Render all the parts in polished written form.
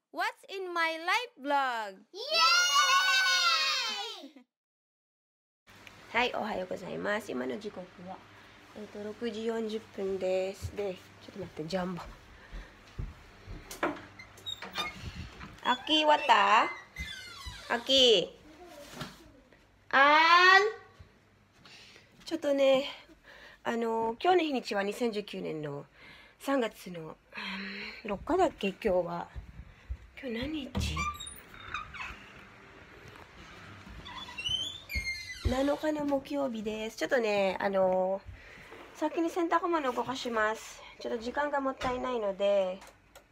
What's in my life vlog? はい、おはようございます。今の時刻は、6時40分です。で、ちょっと待って、ジャンボ。アキわた？アキ。ちょっとね、今日の日にちは2019年の3月の、6日だっけ、今日は。今日何日？7日の木曜日です。ちょっとね、先に洗濯物を動かします。ちょっと時間がもったいないので、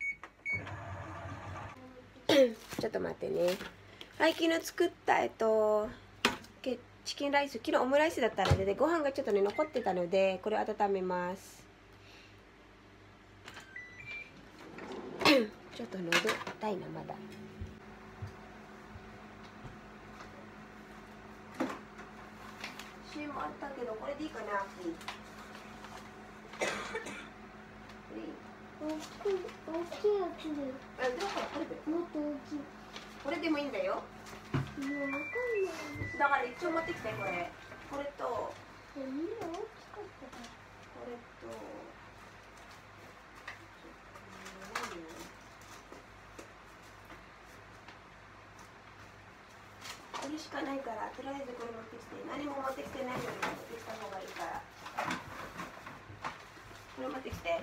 ちょっと待ってね。はい、昨日作った、チキンライス、昨日オムライスだったので、ご飯がちょっとね、残ってたので、これを温めます。ちょっと喉痛いな、まだ。シーもあったけど、これでいいかな、秋。 大きいやつで。もっと大きい。 これでもいいんだよ。 もうわかんない。 だから一応持ってきて、これ。これと。 みんな大きかったから。 これと。これしかないから、とりあえずこれ持ってきて。何も持ってきてないのに持ってきた方がいいから。これ持ってきて。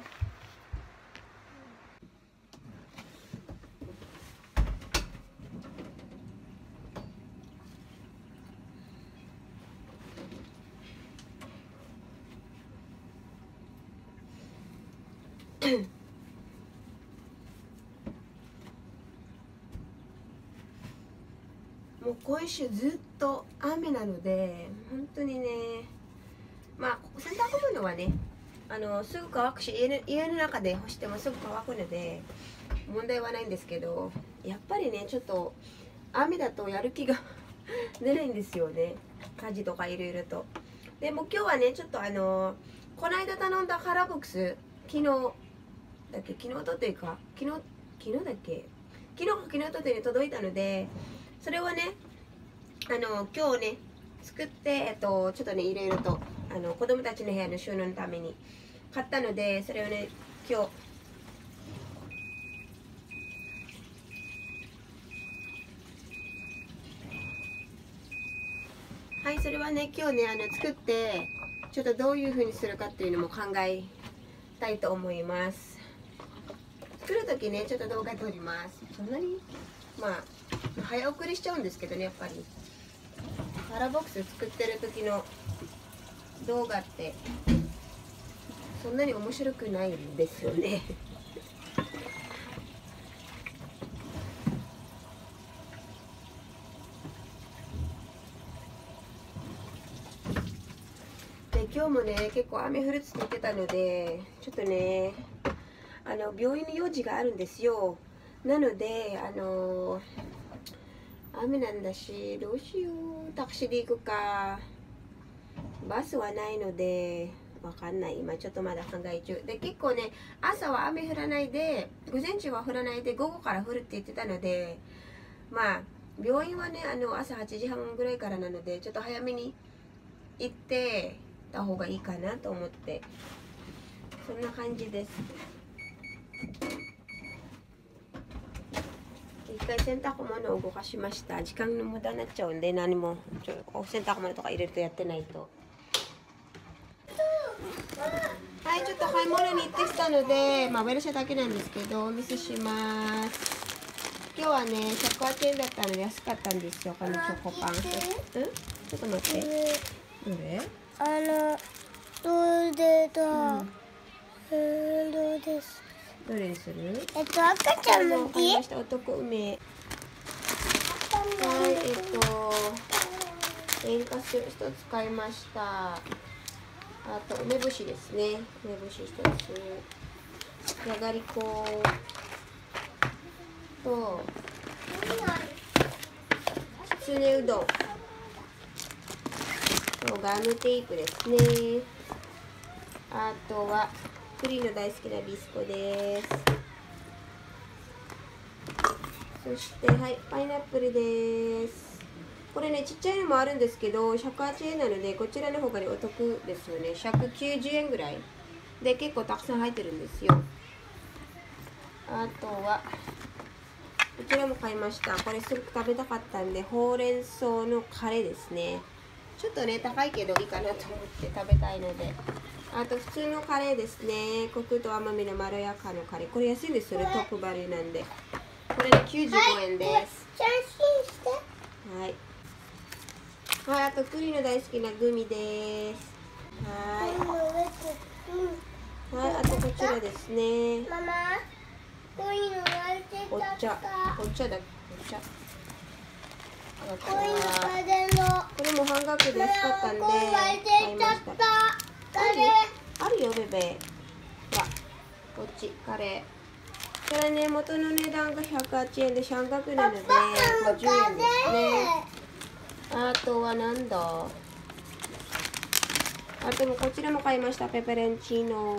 もう今週ずっと雨なので本当にね、まあ洗濯物はねすぐ乾くし、家の中で干してもすぐ乾くので問題はないんですけど、やっぱりねちょっと雨だとやる気が出ないんですよね、家事とかいろいろと。でも今日はねちょっとこの間頼んだカラーボックス、昨日とというか昨日だっけ、昨日ととに届いたので、それはね今日ね作ってちょっとねいろいろと子供たちの部屋の収納のために買ったので、それをね今日はい、それはね今日ね作ってちょっとどういう風にするかっていうのも考えたいと思います。作る時ねちょっと動画撮ります。そんなにまあ早送りしちゃうんですけどね、やっぱりカラーボックス作ってる時の動画ってそんなに面白くないんですよね。で今日もね結構雨降るって言ってたので、ちょっとね病院の用事があるんですよ。なので雨なんだしどうしよう、タクシーで行くか、バスはないのでわかんない。今ちょっとまだ考え中で、結構ね朝は雨降らないで、午前中は降らないで午後から降るって言ってたので、まあ病院はね朝8時半ぐらいからなので、ちょっと早めに行ってた方がいいかなと思って、そんな感じです。一回洗濯物を動かしました。時間の無駄になっちゃうんで、何も洗濯物とか入れるとやってないと。はい、ちょっと買い物に行ってきたので、まあウェルシャだけなんですけどお見せします。今日はね100円だったので安かったんですよ、このチョコパン。ちょっと待って、どれ？ どれだ、どうです。 どれにする？ 赤ちゃんの買いました。男梅。はい、塩化水一つ買いました。あと梅干しですね、梅干し一つ、じゃがりこときつねうどんとガムテープですね。あとはクリーの大好きなビスコです。 そしてはいパイナップルです。これねちっちゃいのもあるんですけど108円なのでこちらの方がお得ですよね。190円ぐらいで結構たくさん入ってるんですよ。あとはこちらも買いました。これすごく食べたかったんでほうれん草のカレーですね。ちょっとね高いけどいいかなと思って食べたいので。あと普通のカレーですね。コクと甘みのまろやかなカレー。これ安いですよね。トップバリューなんで。これで95円です。 写真して。 はい。はい、あと栗の大好きなグミです。はい。はい、あとこちらですね。 ママ、こういうの割れてお茶。お茶だ。お茶。あとはこれも半額で安かったんで買いました。あるよベベ。ほら、こっちカレー。これね元の値段が108円で半額なので50円ですね。あとはなんだ。あともこちらも買いました。ペペロンチーノ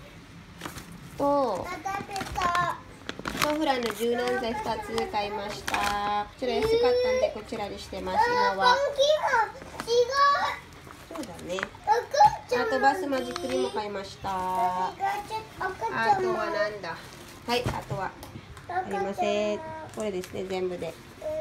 とソフランの柔軟剤2つ買いました。こちら安かったんでこちらにしてます今は。そうだね。あとバスマジックにも買いました。あとはなんだ。はい、あとはありません。これですね全部で。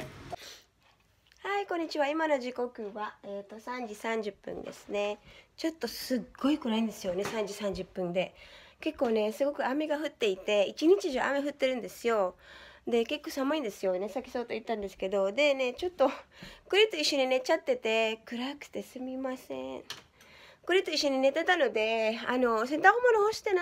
はい、こんにちは。今の時刻は、3時30分ですね。ちょっとすっごい暗いんですよね、3時30分で。結構ね、すごく雨が降っていて、一日中雨降ってるんですよ。で、結構寒いんですよね。さっきそうと言ったんですけど。でね、ちょっと、栗と一緒に寝ちゃってて、暗くてすみません。栗と一緒に寝てたので、洗濯物干してない。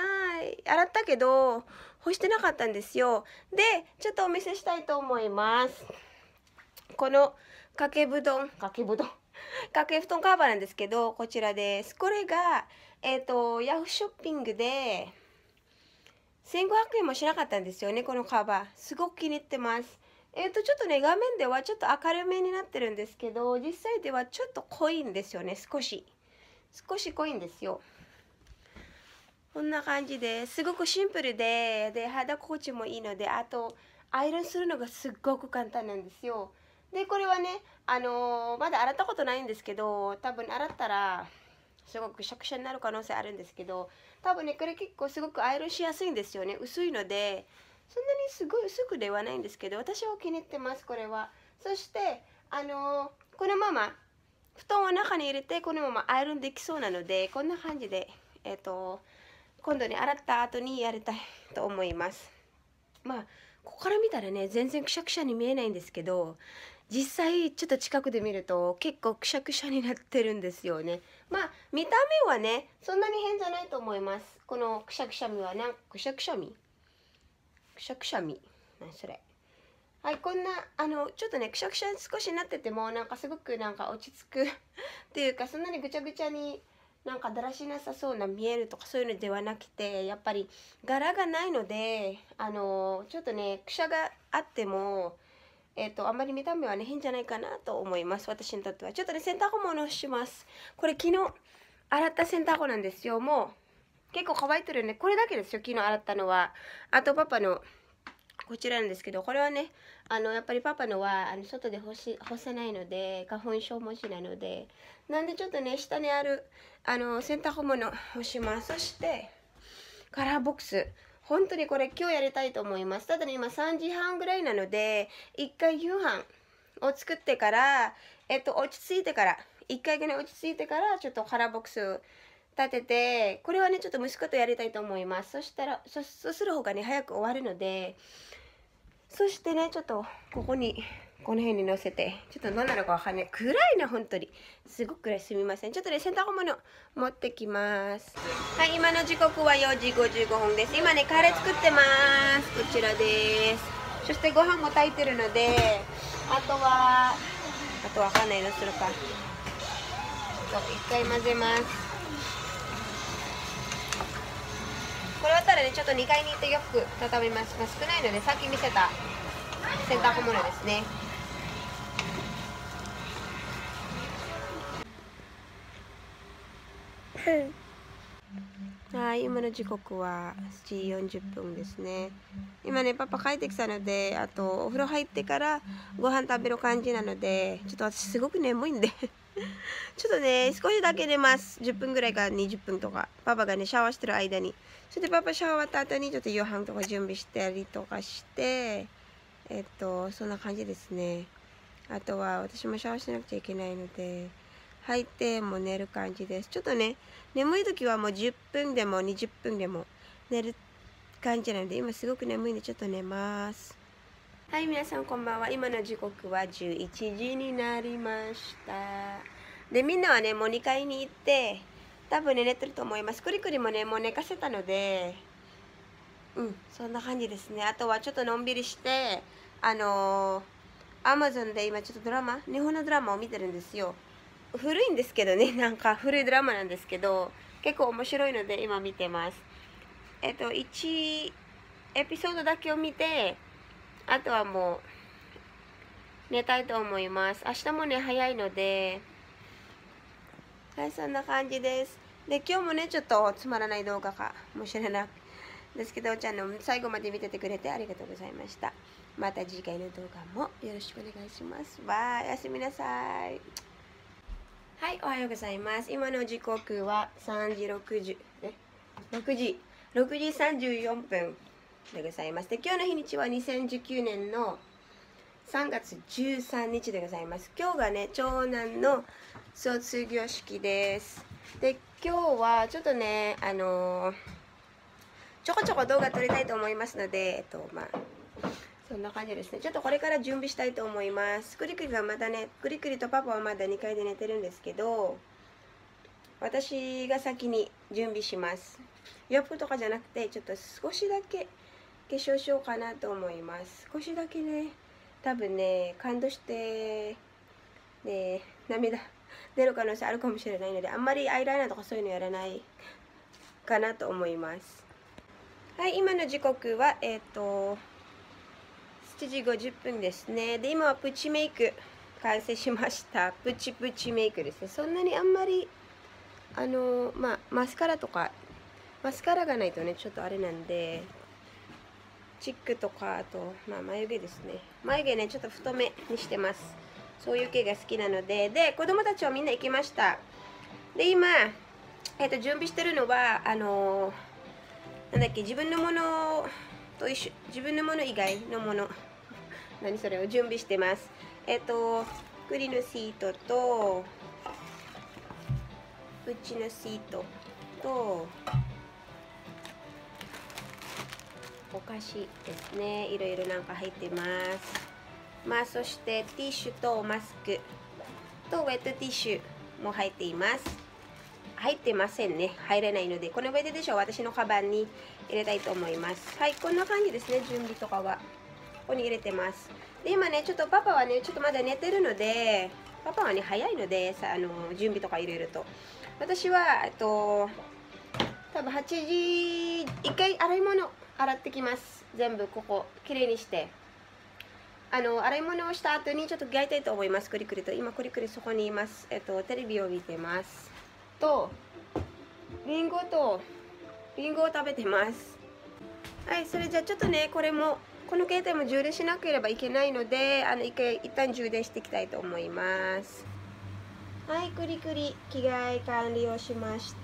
洗ったけど、干してなかったんですよ。で、ちょっとお見せしたいと思います。この掛け布団カバーなんですけど、こちらです。これがヤフーショッピングで1500円もしなかったんですよね。このカバーすごく気に入ってます。ちょっとね画面ではちょっと明るめになってるんですけど、実際ではちょっと濃いんですよね。少し濃いんですよ。こんな感じですごくシンプルで肌心地もいいので、あとアイロンするのがすっごく簡単なんですよ。でこれはねまだ洗ったことないんですけど、多分洗ったらすごくくしゃくしゃになる可能性あるんですけど、多分ねこれ結構すごくアイロンしやすいんですよね。薄いのでそんなにすごい薄くではないんですけど、私は気に入ってますこれは。そしてこのまま布団を中に入れてこのままアイロンできそうなので、こんな感じで今度ね洗った後にやりたいと思います。まあここから見たらね全然くしゃくしゃに見えないんですけど、実際ちょっと近くで見ると結構くしゃくしゃになってるんですよね。まあ見た目はねそんなに変じゃないと思います。このくしゃくしゃみはくしゃくしゃみ何それ。はい、こんなちょっとねくしゃくしゃ少しなっててもすごく落ち着くっていうか、そんなにぐちゃぐちゃにだらしなさそうな見えるとかそういうのではなくて、やっぱり柄がないのでちょっとねくしゃがあってもあんまり見た目はね変じゃないかなと思います。私にとっては。ちょっとね洗濯物をします。これ昨日洗った洗濯なんですよ。もう結構乾いてるんで、これだけですよ昨日洗ったのは。あとパパのこちらなんですけど、これはねやっぱりパパのは外で干せないので、花粉症持ちなので、なんでちょっとね下にある洗濯物を干します。そしてカラーボックス、本当にこれ今日やりたいと思います。ただね今3時半ぐらいなので、一回夕飯を作ってから落ち着いてから一回ぐらい落ち着いてからちょっとカラーボックス立てて、これはねちょっと息子とやりたいと思います。そしたらそうする方がね早く終わるので、そしてねちょっとここにこの辺に乗せて、ちょっと何なのかわかんない。暗いな本当に。すごく暗い、すみません。ちょっとね洗濯物持ってきます。はい、今の時刻は4時55分です。今ねカレー作ってます。こちらです。そしてご飯も炊いてるので、あとわかんないのするか。一回混ぜます。これ終わったらねちょっと2階に行ってよく畳みます。少ないのでさっき見せた洗濯物ですね。 はい、今の時刻は7時40分ですね。今ね、パパ帰ってきたので、あとお風呂入ってからご飯食べる感じなので、ちょっと私すごく眠いんでちょっとね、少しだけ寝ます。10分ぐらいから20分とか。パパがね、シャワーしてる間に。それでパパシャワー終わった後にちょっと夕飯とか準備したりとかして、そんな感じですね。あとは私もシャワーしなくちゃいけないので、入ってもう寝る感じです。ちょっとね、眠い時はもう10分でも20分でも寝る感じなので、今すごく眠いんでちょっと寝ます。はい、皆さんこんばんは。今の時刻は11時になりました。で、みんなはね、もう2階に行って、多分ね、寝てると思います。クリクリもね、もう寝かせたので、そんな感じですね。あとはちょっとのんびりして、Amazon で今ちょっと日本のドラマを見てるんですよ。古いんですけどね、なんか古いドラマなんですけど、結構面白いので今見てます。1エピソードだけを見て、あとはもう寝たいと思います。明日もね、早いので、はい、そんな感じです。で、今日もね、ちょっとつまらない動画かもしれないですけど、ちゃんの最後まで見ててくれてありがとうございました。また次回の動画もよろしくお願いします。バイ、おやすみなさい。はい、おはようございます。今の時刻は6時34分でございます。で、今日の日にちは2019年の3月13日でございます。今日がね、長男の卒業式です。で、今日はちょっとね、ちょこちょこ動画撮りたいと思いますので、そんな感じですね。ちょっとこれから準備したいと思います。クリクリがまたね、クリクリとパパはまだ2階で寝てるんですけど、私が先に準備します。洋服とかじゃなくて、ちょっと少しだけ化粧しようかなと思います。少しだけね、多分ね、感動して、ね、涙出る可能性あるかもしれないので、あんまりアイライナーとかそういうのやらないかなと思います。はい、今の時刻は、7時50分ですね。で、今はプチメイク完成しました。プチプチメイクですね。そんなにあんまり、マスカラがないとね、ちょっとあれなんで、チックとか、あと、眉毛ですね。眉毛ね、ちょっと太めにしてます。そういう系が好きなので、で、子供たちはみんな行きました。で、今、準備してるのは、なんだっけ、自分のもの自分のもの以外のもの、何それを準備してます。クリのシートと、プチのシートと、お菓子ですね。いろいろなんか入ってます。そしてティッシュとマスクとウェットティッシュも入っています。入ってませんね。入れないので、このウェットティッシュは私のカバンに入れたいと思います。はい、こんな感じですね。準備とかは。ここに入れてます。で、今ね、ちょっとパパはね、ちょっとまだ寝てるので、パパはね、早いので、準備とか入れると。私は、多分8時、一回洗い物洗ってきます。全部ここ、きれいにして。洗い物をした後にちょっと焼いたいと思います。クリクリと。今、クリクリそこにいます。テレビを見てます。リンゴを食べてます。はい、それじゃあちょっとね、この携帯も充電しなければいけないので、一旦充電していきたいと思います。はい、クリクリ、着替え完了しました。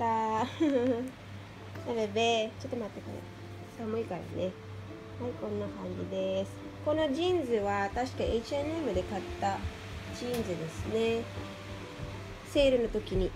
それで、ちょっと待ってくれ。寒いからね。はい、こんな感じです。このジーンズは確か H&M で買ったジーンズですね。セールの時に。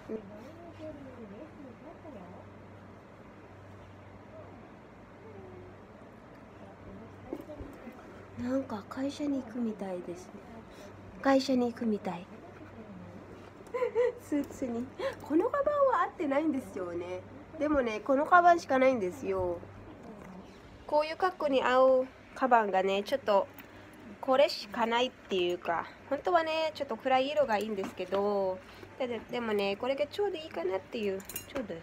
なんか会社に行くみたいですね。会社に行くみたい。スーツにこのカバンは合ってないんですよね。でもね、このカバンしかないんですよ。こういう格好に合うカバンがね、ちょっとこれしかないっていうか、本当はねちょっと暗い色がいいんですけど、でもねこれがちょうどいいかなっていう。ちょうど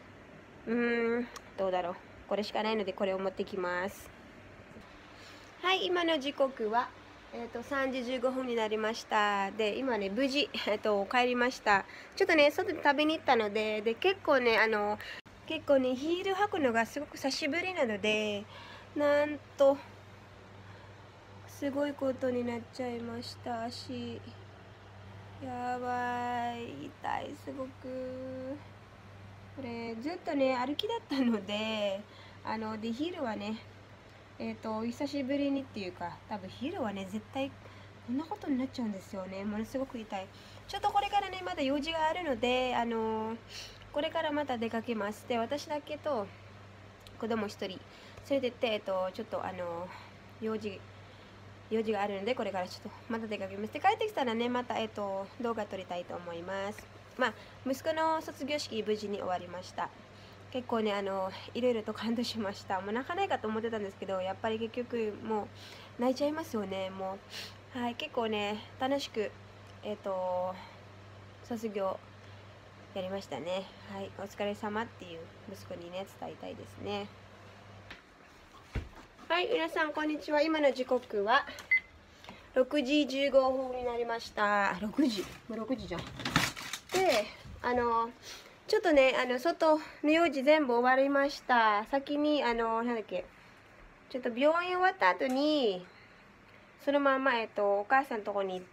どうだろう。これしかないのでこれを持ってきます。はい、今の時刻は3時15分になりました。で、今ね、無事、帰りました。ちょっとね、外で食べに行ったので、結構ね、ヒール履くのがすごく久しぶりなので、なんと、すごいことになっちゃいました。足。やばい。痛い、すごく。これ、ずっとね、歩きだったので、で、ヒールはね、久しぶりにっていうか、多分ヒールはね、絶対こんなことになっちゃうんですよね。ものすごく痛い。ちょっとこれからね、まだ用事があるので、これからまた出かけます。で、私だけと子供一人連れてって、ちょっと用事があるので、これからちょっとまた出かけます。で、帰ってきたらね、また動画撮りたいと思います。まあ、息子の卒業式無事に終わりました。結構ね、いろいろと感動しました。もう泣かないかと思ってたんですけど、やっぱり結局もう泣いちゃいますよね。もう、はい、結構ね、楽しく、卒業やりましたね。はい、お疲れ様っていう息子にね、伝えたいですね。はい、皆さん、こんにちは。今の時刻は6時15分になりました。6時。もう6時じゃん。で、ちょっとね、外の用事全部終わりました。先に、なんだっけ、ちょっと病院終わった後に、そのまま、お母さんのとこに行って、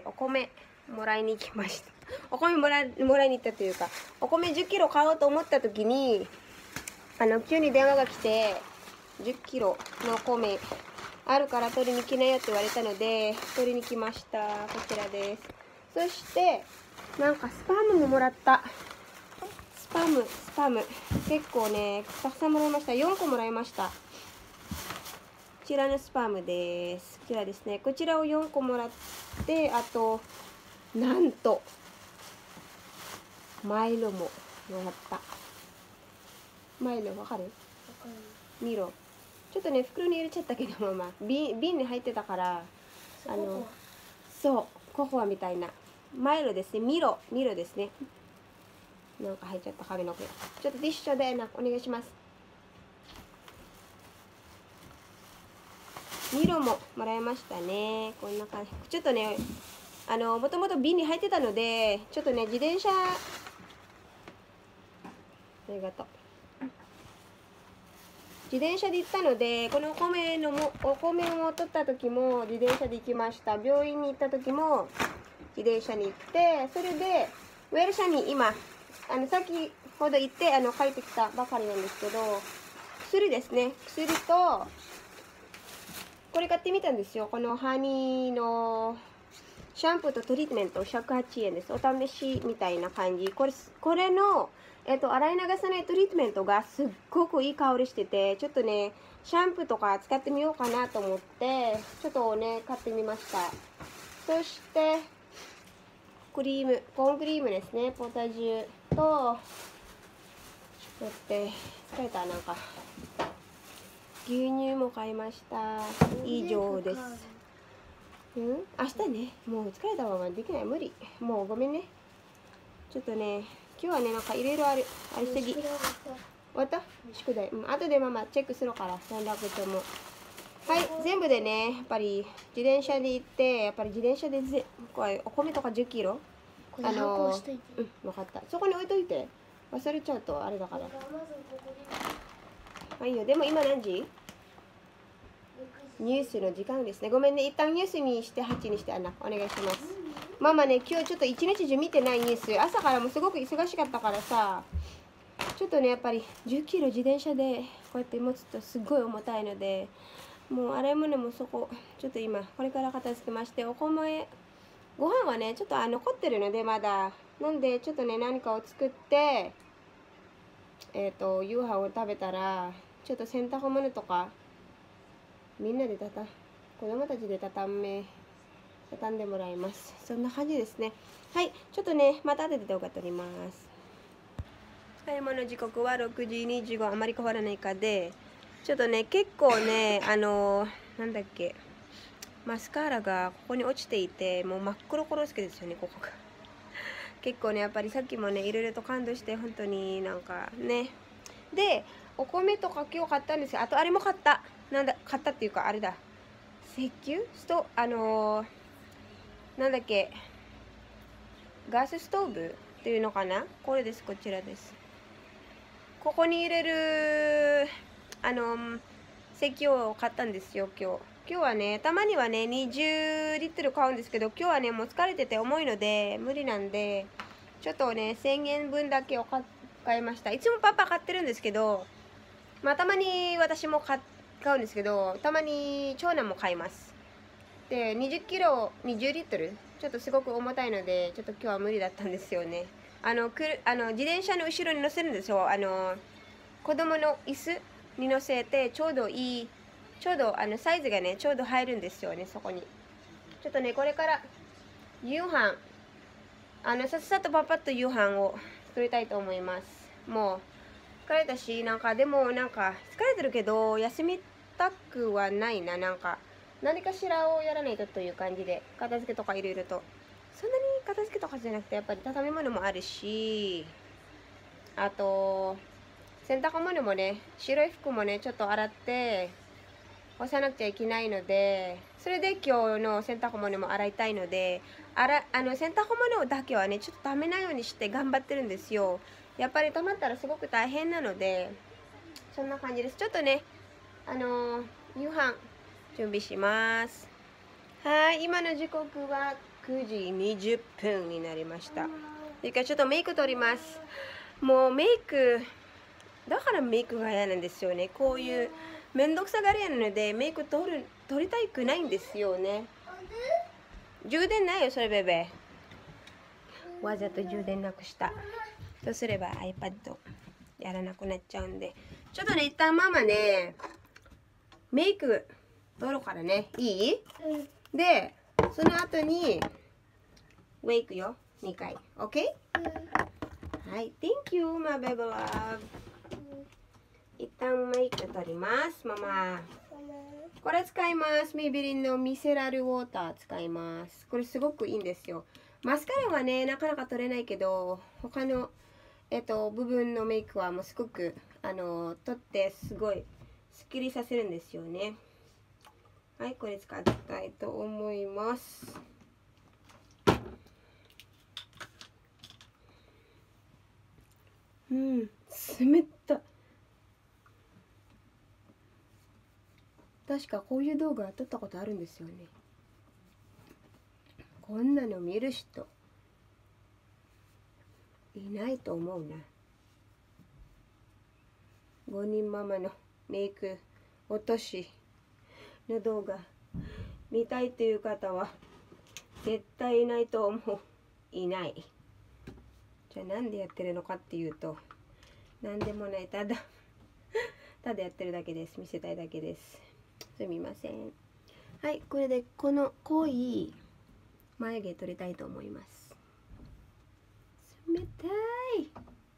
お米もらいに行きました。お米もらいに行ったというか、お米10キロ買おうと思った時に、急に電話が来て、10キロのお米あるから取りに来なよって言われたので、取りに来ました。こちらです。そして、なんかスパムももらった。スパム。結構ね、たくさんもらいました。4個もらいました。こちらのスパムです。こちらですね。こちらを4個もらって、あと、なんと、マイロももらった。マイロわかる？ミロ。ちょっとね、袋に入れちゃったけど、瓶に入ってたから、そう、ココアみたいな。マイロですね。ミロですね。なんか入っちゃった髪の毛。ちょっとティッシュでお願いします。ミロももらいましたね。こんな感じ。ちょっとね、もともと瓶に入ってたので、ちょっとね、自転車、ありがとう。自転車で行ったので、このお米を取った時も自転車で行きました。病院に行った時も自転車に行って、それで、ウェルシャに今、先ほど行って、帰ってきたばかりなんですけど、薬ですね。薬と、これ買ってみたんですよ。このハニーのシャンプーとトリートメント108円です。お試しみたいな感じ。これの、洗い流さないトリートメントがすっごくいい香りしてて、ちょっとね、シャンプーとか使ってみようかなと思って、ちょっとね、買ってみました。そして、コーンクリームですね。ポタジュと、待って、疲れた、なんか。牛乳も買いました。以上です。明日ね、もう疲れたままできない。無理。もうごめんね。ちょっとね、今日はね、なんかいろいろありすぎ。終わった？宿題。後でママチェックするから、連絡とも。はい、全部でね、やっぱり自転車で行って、やっぱり自転車でこれお米とか10キロ。 これ箱押しといて。 分かった。そこに置いといて。忘れちゃうとあれだから。はいよ、でも今何時？ニュースの時間ですね。ごめんね。一旦ニュースにして8にしてお願いします。ママね、今日ちょっと一日中見てないニュース。朝からもすごく忙しかったからさ、ちょっとね、やっぱり10キロ自転車でこうやって持つとすごい重たいので、もう洗い物もちょっと今、これから片付けまして、ご飯はね、ちょっと残ってるので、まだなんでちょっとね何かを作って夕飯を食べたらちょっと洗濯物とかみんなで子供たちで畳んでもらいます。そんな感じですね。はい、ちょっとねまた後で動画撮ります。買い物時刻は6時25、あまり変わらないかで、ちょっとね結構ねなんだっけ、マスカラがここに落ちていて、もう真っ黒コロスケですよね、ここが。結構ねやっぱりさっきもねいろいろと感動して、本当になんかね。でお米とか今日買ったんですよ。あとあれも買った。買ったっていうかあれだ、石油なんだっけ、ガスストーブっていうのかな、これです。こちらです。ここに入れる石油を買ったんですよ。今日はね、たまにはね20リットル買うんですけど、今日はねもう疲れてて重いので無理なんで、ちょっとね1000円分だけを買いました。いつもパパ買ってるんですけど、まあたまに私も買うんですけど、たまに長男も買います。で20キロ20リットルちょっとすごく重たいので、ちょっと今日は無理だったんですよね。自転車の後ろに乗せるんですよ。子供の椅子に乗せて、ちょうどサイズがねちょうど入るんですよね、そこに。ちょっとねこれから夕飯さっさとパパッと夕飯を作りたいと思います。もう疲れたし、でも疲れてるけど休みたくはないな。何かしらをやらないとという感じで、片付けとかいろいろと、そんなに片付けとかじゃなくて、やっぱり畳み物もあるし、あと洗濯物もね、白い服もねちょっと洗って干さなくちゃいけないので、それで今日の洗濯物も洗いたいので、洗濯物だけはねちょっとためないようにして頑張ってるんですよ。やっぱり溜まったらすごく大変なので、そんな感じです。ちょっとね夕飯準備します。はい、今の時刻は9時20分になりました。それからちょっとメイク取ります。もうメイクだからメイクが嫌なんですよね。こういうめんどくさがり屋なのでメイク取りたくないんですよね。充電ないよそれベベ。わざと充電なくした。そうすれば iPad やらなくなっちゃうんで、ちょっとね一旦ママねメイク取るからね、いい？でその後にウェイクよ、2回 OK？ はい、Thank you my baby love。一旦メイク取ります。ママこれ使います。メイベリンのミセラルウォーター使います。これすごくいいんですよ。マスカラはねなかなか取れないけど、他の部分のメイクはもうすごく取ってすごいすっきりさせるんですよね。はい、これ使いたいと思います。冷たい。確かこういう動画撮ったことあるんですよね。こんなの見る人いないと思うな。5人ママのメイク落としの動画見たいという方は絶対いないと思う。いない。じゃあなんでやってるのかっていうと、なんでもない、ただやってるだけです。見せたいだけです。すみません。はい、これでこの濃い眉毛取りたいと思います。冷たい。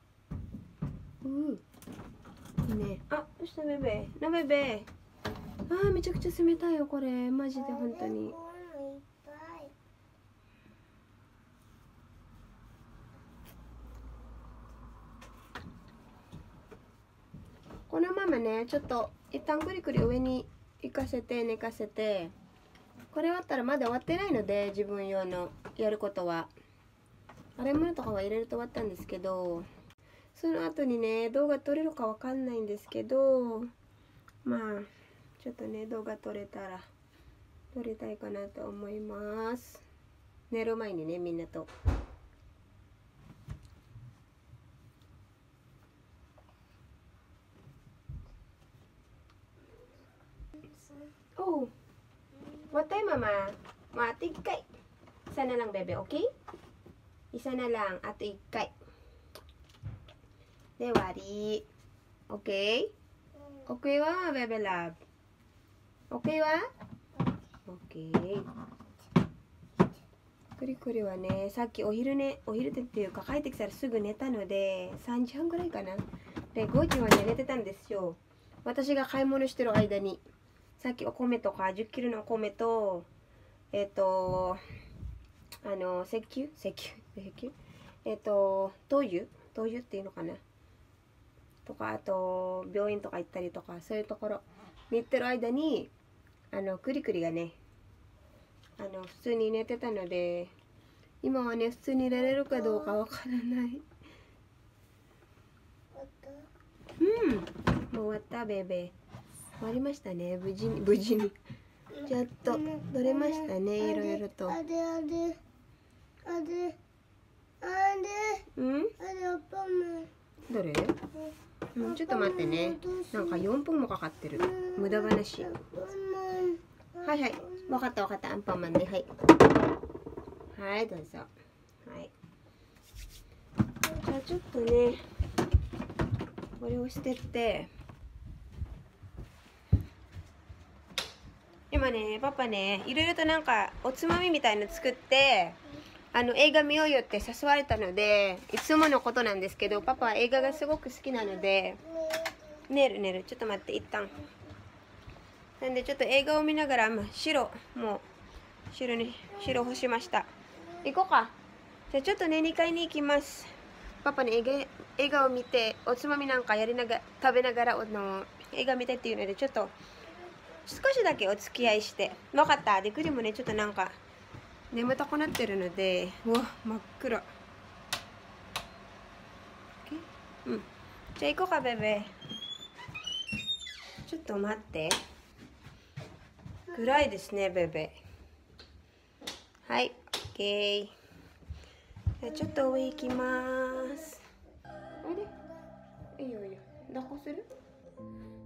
いいね。あ、どうしたベベなベベ。めちゃくちゃ冷たいよこれ、マジで本当に。このままねちょっと一旦くりくり上に行かせて寝かせて、これ終わったらまだ終わってないので、自分用のやることは洗い物とかは入れると終わったんですけど、その後にね動画撮れるかわかんないんですけど、まあちょっとね動画撮れたら撮りたいかなと思います。寝る前にねみんなと。Oh, what time mama? Mati kay. Sana lang bebe, okay? Isa na lang. A to 1回。で、終わり。OK? OK は、ベベラブ。OK は ?OK。くりくりはね、さっきお昼っていうか帰ってきたらすぐ寝たので、3時半ぐらいかな。で、5時はね、寝てたんですよ。私が買い物してる間に。さっきお米とか、10キロのお米と、石油灯油っていうのかなとか、あと病院とか行ったりとか、そういうところに行ってる間にクリクリがね普通に寝てたので、今はね普通に寝れるかどうかわからない。もう終わった。ベベ終わりましたね。無事にちゃんと取れましたね。いろいろと。どれ？ちょっと待ってね。なんか4分もかかってる。無駄話。はいはい。わかった。アンパンマンね。はい。はい、どうぞ。はい。じゃあちょっとね、これを捨てて。今ね、パパね、いろいろとなんかおつまみみたいの作って、映画見ようよって誘われたので、いつものことなんですけど、パパは映画がすごく好きなので、寝る。ちょっと待って、一旦。なんでちょっと映画を見ながら、白干しました。行こうか。じゃあちょっとね、2階に行きます。パパね、映画を見て、おつまみなんか食べながら映画見てっていうので、ちょっと少しだけお付き合いして。分かった。で、クリもね、ちょっとなんか眠たくなってるので、うわ、真っ暗。じゃあ行こうか、ベベ。ちょっと待って。暗いですね、ベベ。はい、OK。じゃあちょっと上行きます。あれ？いいよ。抱っこする？